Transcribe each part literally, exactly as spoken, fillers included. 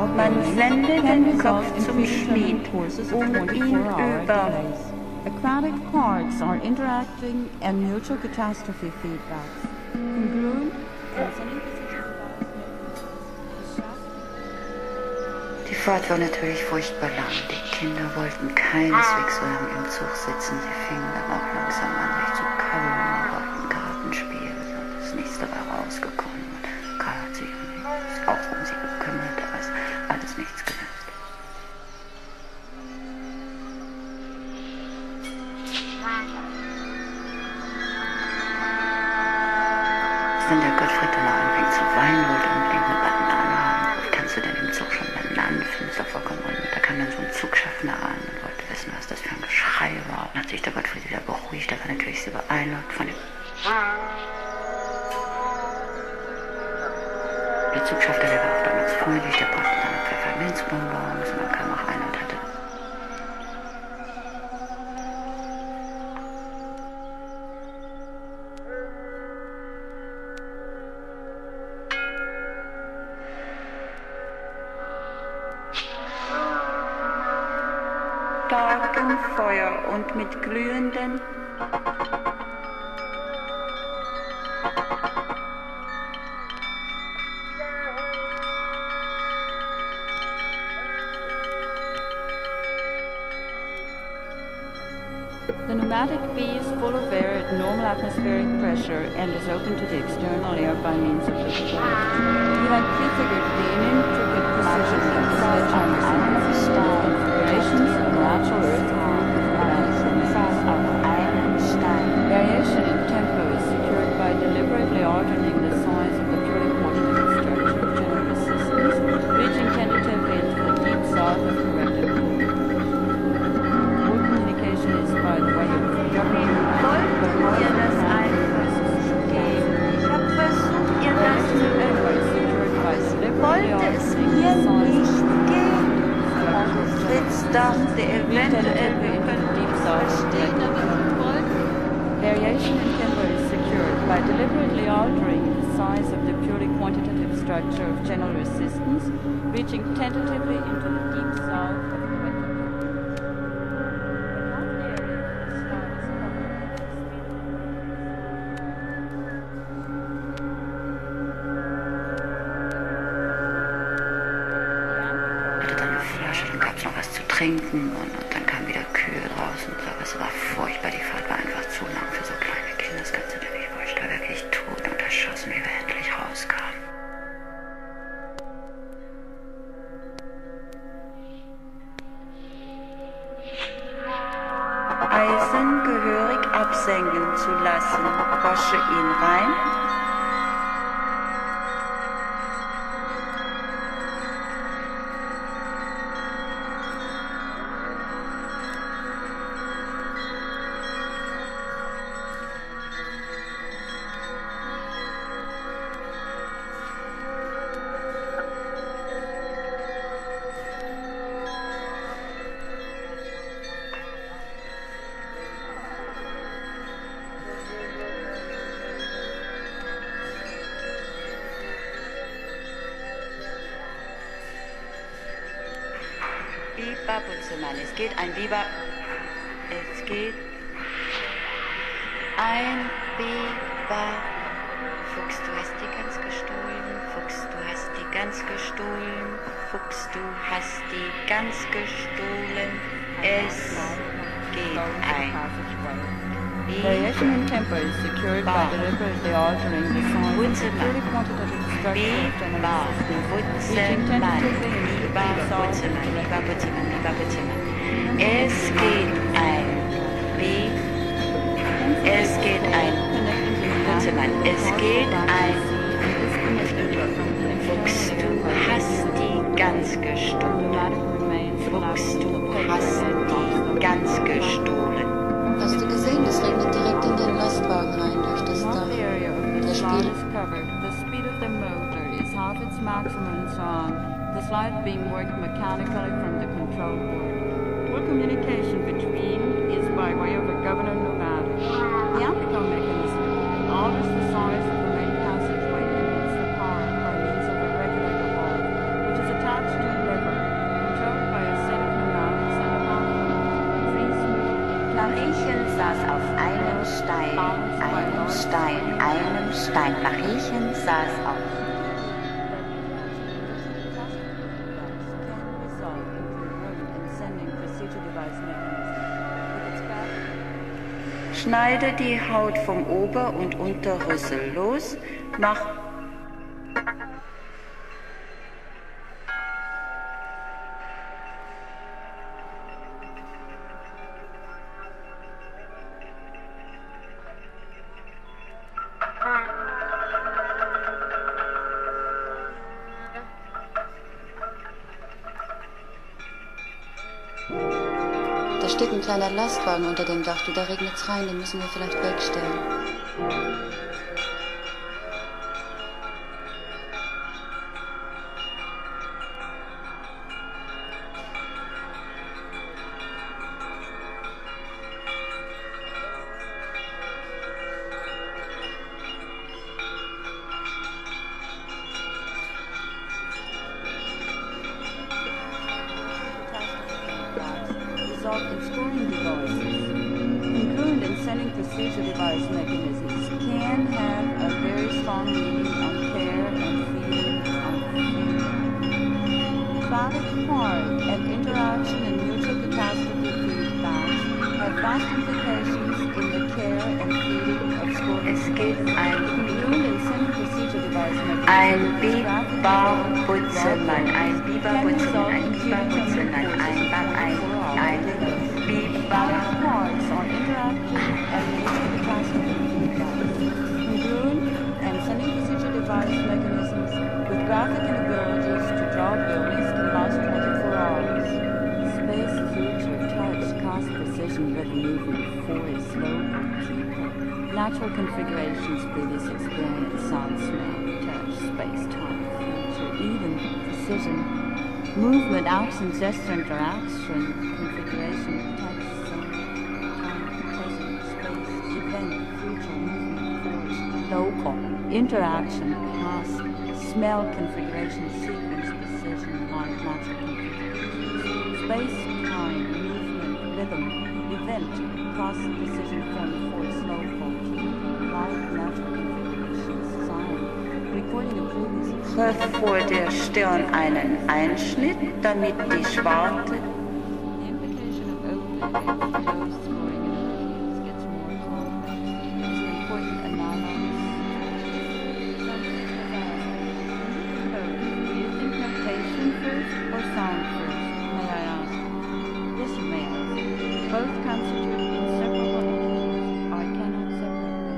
Man sendet den Kopf zum Schmied, um ihn über. Aquatic parts are interacting and mutual catastrophe feedbacks. Congruent Die Fahrt war natürlich furchtbar lang. Die Kinder wollten keineswegs so lange im Zug sitzen. Sie fingen dann auch langsam an, sich zu kabbeln und wollten Karten spielen. Und es ist nichts dabei rausgekommen. Und Karl hat sich auch um sie gekümmert, aber es hat alles nichts genützt. Wenn der Gottfried dann noch anfängt zu weinen, wollte unbedingt eine Banane haben. Wo kannst du denn im Zug schon Bananen finden? Ist doch vollkommen unmöglich. Da kam dann so ein Zugschaffner an und wollte wissen, was das für ein Geschrei war. Und hat sich der Gottfried wieder beruhigt. Er war natürlich sehr beeindruckt von dem... Der Zugschaffner, der war auch damals freundlich. Der brachte dann noch Pfefferminzbonbons und dann kam auch einer und hatte... starkem Feuer und mit glühenden The pneumatic bee is full of air at normal atmospheric pressure and is open to the external air by means of the valve. You have prefigured the intricate precision of the sledgehammer configurations of natural earth variation in tempo is secured by deliberately altering the size of the purely quantitative structure of general systems, reaching tentatively into the deep south of the rectangle. Is by the way of governing. Wollten ihr das einfach geben? Ich habe versucht, ihr das zu geben. Wollte es mir nicht geben. Fritz dachte, eventuell wir könnten verstehen, aber ich wollte. Variation in tempo is secured by deliberately altering the size of the purely quantitative structure of general resistance, reaching tentatively into the deep south of the rectangle. Trinken und, und dann kamen wieder Kühe draußen. Aber es war furchtbar, die Fahrt war einfach zu lang für so kleine Kinder. Das kannst du dir nicht vorstellen. Wirklich tot und erschossen, wie wir endlich rauskamen. Eisen gehörig absenken zu lassen. Wasche ihn rein. Biber Butzemann. Es geht ein Biber. Es geht ein Biber. Fuchs, du hast die Gans gestohlen. Fuchs, du hast die Gans gestohlen. Fuchs, du hast die Gans gestohlen. Es geht ein Variation in tempo is secured by deliberately altering the size of the purely quantitative structure of general systems, reaching tentatively into the deep south of the rectangle. Es geht ein B. Es geht ein Butzemann. Es geht ein Fuchs, du hast die Gans gestohlen. Fuchs, du hast die Gans gestohlen. Hast du gesehen, das regnet direkt in den Lastwagen rein durch das Dach. Der Spiel. The speed of the motor is half its maximum song. The slide being worked mechanically from the control board. Full communication between is by way of a governor pneumatic. The amplico mechanism alters the size of the main passageway and emits the power by means of a regulator valve, which is attached to einem Stein, einem Stein. Mariechen saß auf. Schneide die Haut vom Ober- und Unterrüssel los, mach Da steht ein kleiner Lastwagen unter dem Dach. Du, da regnet's rein, den müssen wir vielleicht wegstellen. In scoring devices, included in sending procedure device mechanisms, can have a very strong meaning on care and feeding on food. Phallic part and interaction and mutual catastrophe feedbacks have vast implications in the care and feeding of scoring. Es geht ein, Included in sending procedure device mechanisms, ein Biberbutzelmann, ein Biberbutzelmann, ein Biberbutzelmann, ein Bab, ein, ein Phallic parts on interacting and mutual catastrophe feedbacks, include and sending procedure device mechanisms with graphic inabilities to draw buildings can last twenty-four hours. Space, future, touch, cost, precision, rhythm, movement, force, slow, people, natural configurations, previous experience, sound, smell, touch, space, time, future, even precision, movement, action, gesture, interaction, configuration, touch, sound, time, present, space, event, future, movement, force, local, interaction, cost, smell, configuration, sequence, precision, light, natural configuration, space, time, movement, rhythm, event, cost, precision, front, force, local, light, natural configuration, sound, recording of previous Triff vor der Stirn einen Einschnitt, damit die Schwarte The implication of open closed scoring abilities gets more complex. It's an important analysis. Do you think notation first or sound first? May I ask? Yes, you may ask. Both constitute inseparable entities. I cannot separate them.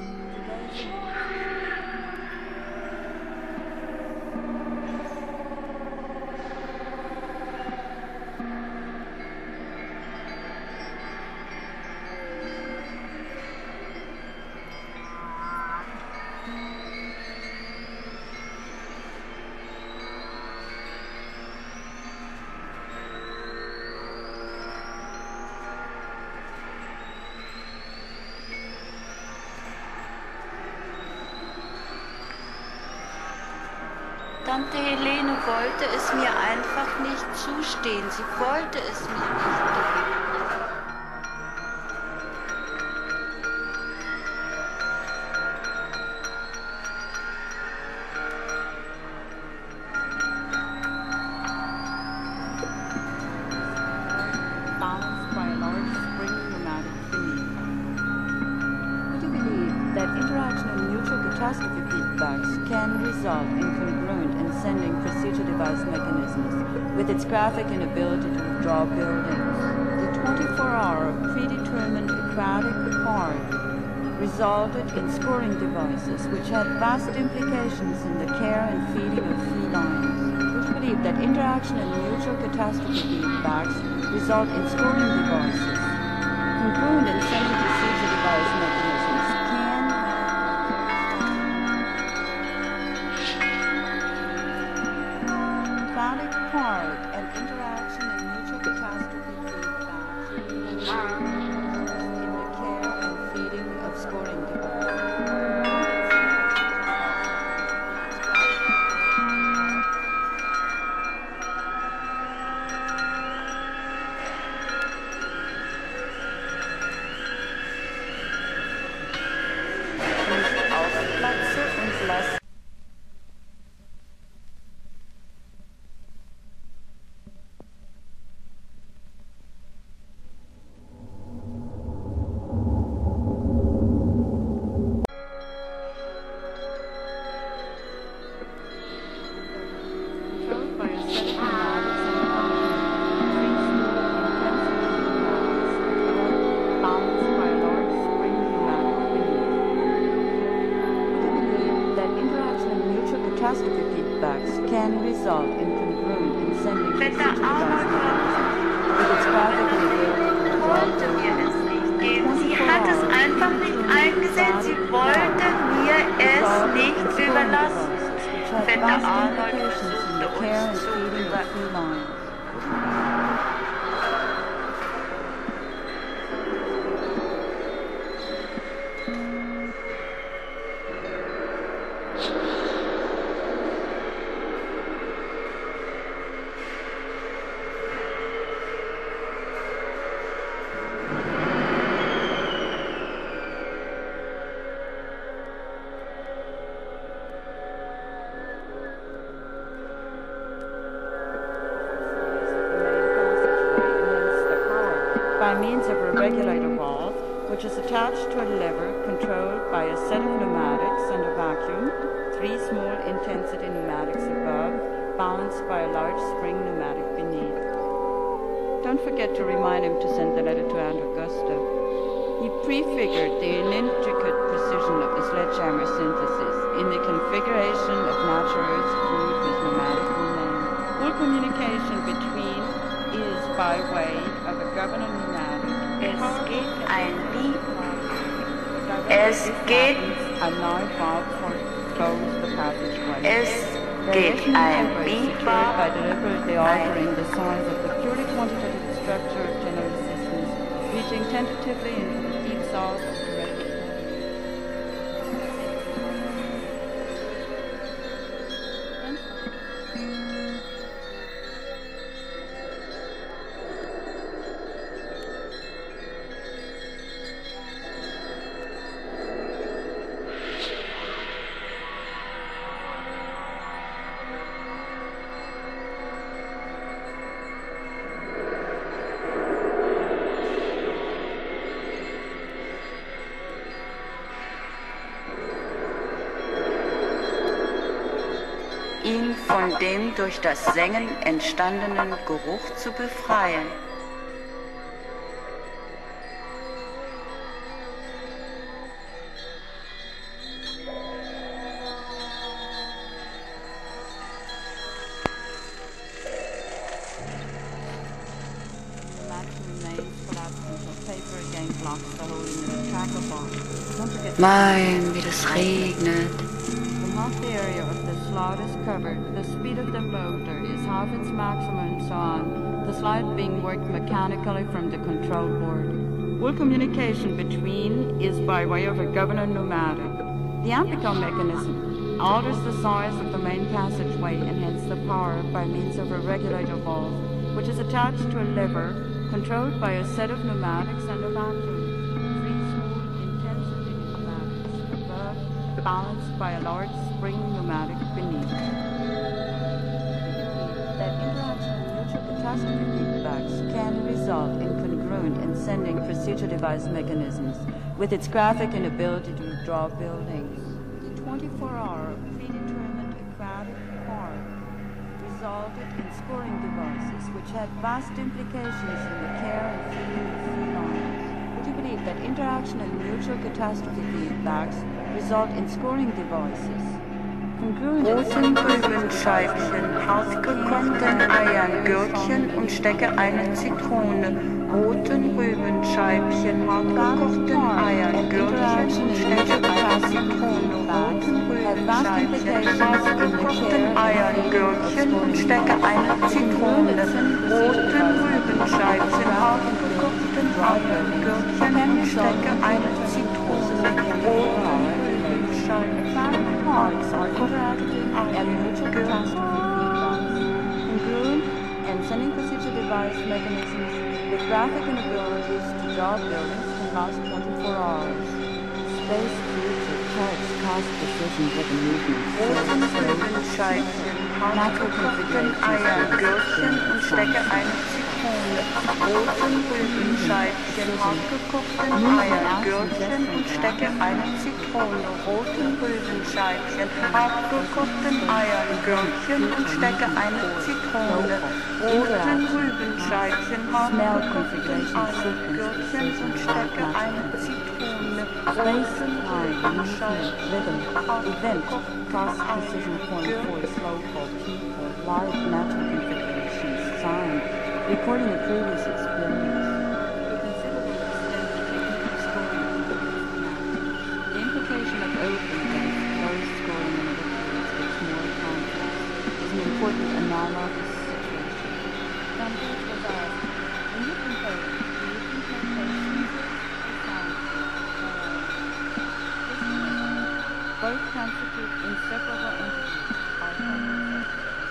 Tante Helene wollte es mir einfach nicht zustehen. Sie wollte es mir nicht. Balanced by a large spring pneumatic beneath. Would you believe that interaction and mutual catastrophe feedbacks can result in congruent and sending procedure device mechanisms with its graphic inability to draw buildings? The twenty-four hour predetermined aquatic part resulted in scoring devices which had vast implications in the care and feeding of felines. Would you believe that interaction and mutual catastrophe feedbacks result in scoring devices congruent and sending procedure device mechanisms can phallic part and interaction and mutual catastrophe feedbacks in the care and feeding of scoring devices. catastrophe feedbacks can result in congruent and sending Wetter Arnold with its graphic and wollte mir es nicht geben. Sie hat es einfach nicht eingesehen. Sie wollte mir es nicht überlassen. Vetter Arnold versuchte uns zu überlassen. by means of a regulator valve, which is attached to a lever controlled by a set of pneumatics and a vacuum, three small intensity pneumatics above, balanced by a large spring pneumatic beneath. Don't forget to remind him to send the letter to Aunt Augusta. He prefigured the intricate precision of the sledgehammer synthesis in the configuration of natural earth fluid with pneumatic remain. All communication between is by way of a governor pneumatic. Es geht ein Lied. Es geht. Es geht ein Biber. By deliberately altering the size of the purely quantitative structure of general systems, reaching tentatively into the deep south of the red. Ihn von dem durch das Sengen entstandenen Geruch zu befreien. Mein, wie das regnet. Half the area of the slot is covered. The speed of the motor is half its maximum and so on. The slide being worked mechanically from the control board. All communication between is by way of a governor pneumatic. The Ampicon mechanism alters the size of the main passageway and hence the power by means of a regulator valve, which is attached to a lever controlled by a set of pneumatics and a vacuum. Three small intensity pneumatics above, balanced by a large spring pneumatic beneath. That interaction of mutual catastrophe feedbacks can result in congruent and sending procedure device mechanisms with its graphic inability to draw buildings. The twenty-four hour predetermined aquatic park resulted in scoring devices which had vast implications in the care and feeding of felines. Would you believe that interaction and mutual catastrophe feedbacks result in scoring devices? Roten Rübenscheibchen, hartgekochten Eiern, Gürkchen und stecke eine Zitrone. Roten Rübenscheibchen, hartgekochten Eiern, Gürkchen und stecke eine Zitrone. Roten Rübenscheibchen, hartgekochten Eiern, Gürkchen und stecke eine Zitrone. Roten Rübenscheibchen, hartgekochten Eiern, Gürkchen und stecke eine Zitrone. Roten Rübenscheibchen. Parts are interacting and mutual catastrophe feedbacks. Congruent and sending procedure device mechanisms with graphic inabilities to draw buildings can last twenty-four hours. Space future charts cast precision driven movements. Roten Rübenscheibchen, hartgekochten Eier, Gürkchen und stecke eine Zitrone. Roten Rübenscheibchen, hartgekochten Eier, Gürkchen und stecke eine Zitrone. Roten Rübenscheibchen, hartgekochten Eier, Gürkchen und stecke eine Zitrone. Roten Rübenscheibchen, hartgekochten Eier, Gürkchen und stecke eine Zitrone. Space, time, movement, rhythm, event, cross precision point force, local, people, light, natural configurations, sound, recording a previous experience. To considerable extent, the technique of scoring includes now. The implication of open against closed scoring in liquids gets more complex. Is an important analogous situation. Numbers was asked, when you compose, do you compose synthesis or sound? Both constitute inseparable entities, autonomous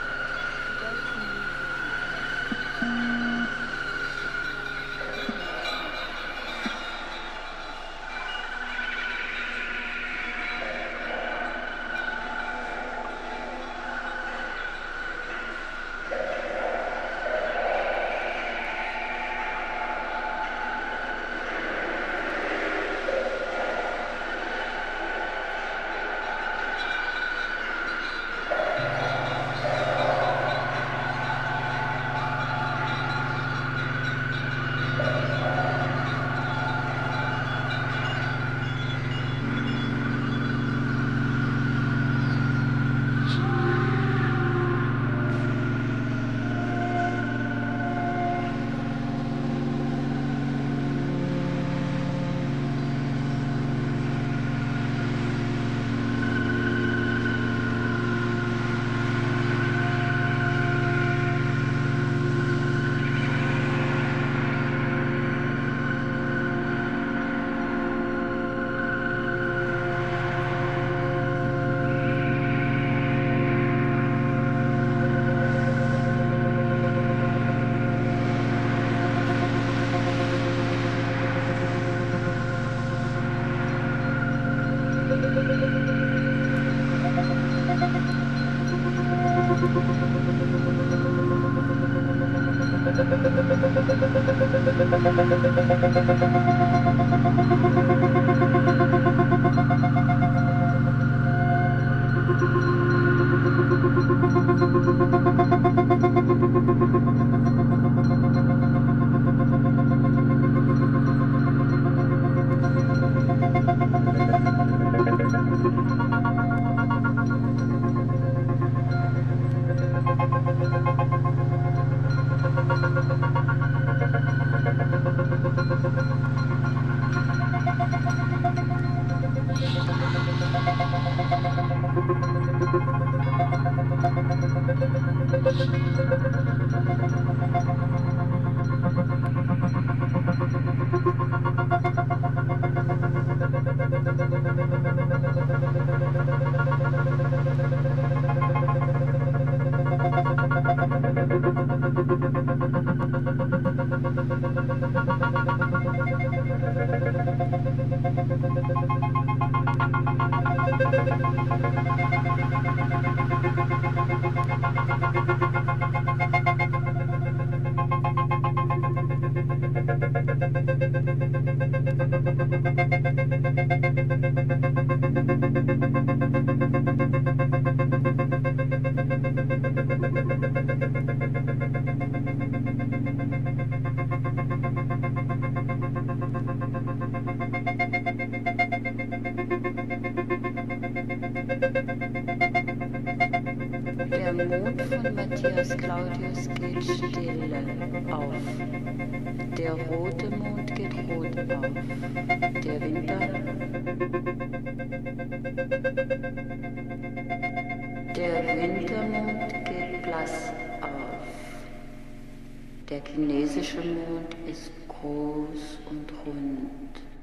Der Mond von Matthias Claudius geht still auf. Der rote Mond geht rot auf. Der Winter. Der Wintermond geht blass auf. Der chinesische Mond ist groß und rund.